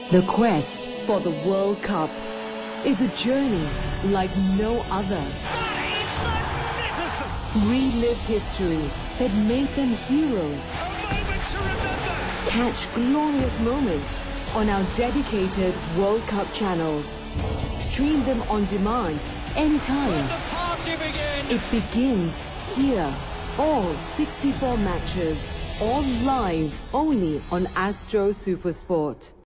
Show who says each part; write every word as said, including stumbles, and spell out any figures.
Speaker 1: The quest for the World Cup is a journey like no other.
Speaker 2: That is magnificent!
Speaker 1: Relive history that made them heroes.
Speaker 2: A moment to remember!
Speaker 1: Catch glorious moments on our dedicated World Cup channels. Stream them on demand anytime.
Speaker 2: Let the party begin!
Speaker 1: It begins here. All sixty-four matches, all live only on Astro SuperSport.